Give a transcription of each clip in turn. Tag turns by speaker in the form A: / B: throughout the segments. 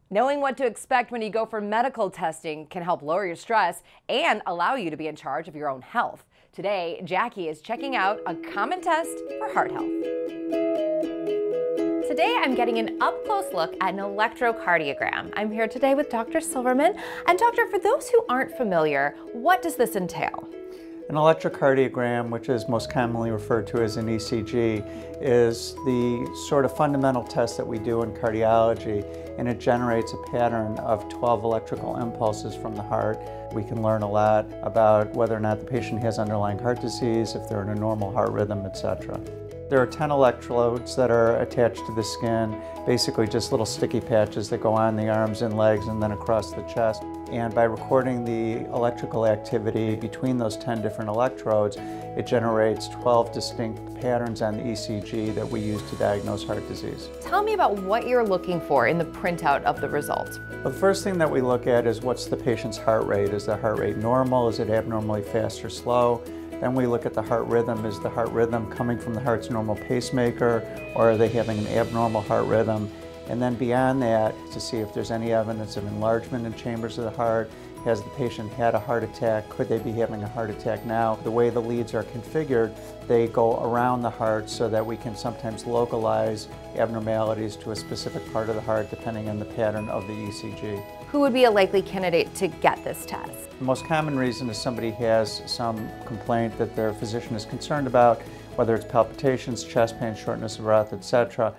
A: Knowing what to expect when you go for medical testing can help lower your stress and allow you to be in charge of your own health. Today, Jackie is checking out a common test for heart health. Today, I'm getting an up-close look at an electrocardiogram. I'm here today with Dr. Silverman. And doctor, for those who aren't familiar, what does this entail?
B: An electrocardiogram, which is most commonly referred to as an ECG, is the sort of fundamental test that we do in cardiology, and it generates a pattern of 12 electrical impulses from the heart. We can learn a lot about whether or not the patient has underlying heart disease, if they're in a normal heart rhythm, etc. There are 10 electrodes that are attached to the skin, basically just little sticky patches that go on the arms and legs and then across the chest. And by recording the electrical activity between those 10 different electrodes, it generates 12 distinct patterns on the ECG that we use to diagnose heart disease.
A: Tell me about what you're looking for in the printout of the result.
B: Well, the first thing that we look at is what's the patient's heart rate. Is the heart rate normal? Is it abnormally fast or slow? Then we look at the heart rhythm. Is the heart rhythm coming from the heart's normal pacemaker, or are they having an abnormal heart rhythm? And then beyond that, to see if there's any evidence of enlargement in chambers of the heart. Has the patient had a heart attack? Could they be having a heart attack now? The way the leads are configured, they go around the heart so that we can sometimes localize abnormalities to a specific part of the heart depending on the pattern of the ECG.
A: Who would be a likely candidate to get this test?
B: The most common reason is somebody has some complaint that their physician is concerned about, whether it's palpitations, chest pain, shortness of breath, etc.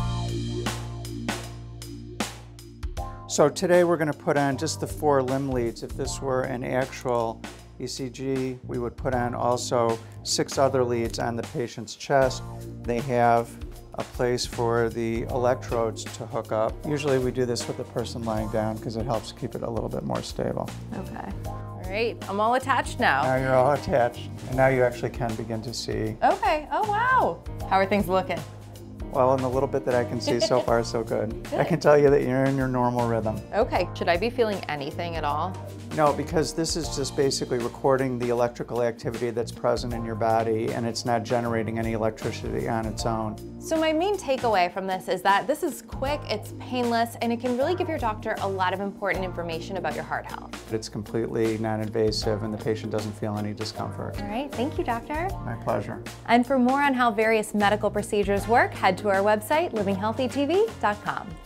B: So today we're going to put on just the 4 limb leads. If this were an actual ECG, we would put on also 6 other leads on the patient's chest. They have a place for the electrodes to hook up. Usually we do this with the person lying down because it helps keep it a little bit more stable.
A: Okay. All right, I'm all attached now.
B: Now you're all attached, and now you actually can begin to see.
A: Okay, oh wow. How are things looking?
B: Well, in the little bit that I can see so far, so good. I can tell you that you're in your normal rhythm.
A: Okay, should I be feeling anything at all?
B: No, because this is just basically recording the electrical activity that's present in your body, and it's not generating any electricity on its own.
A: So my main takeaway from this is that this is quick, it's painless, and it can really give your doctor a lot of important information about your heart health.
B: It's completely non-invasive, and the patient doesn't feel any discomfort.
A: All right, thank you, doctor.
B: My pleasure.
A: And for more on how various medical procedures work, head to our website, livinghealthytv.com.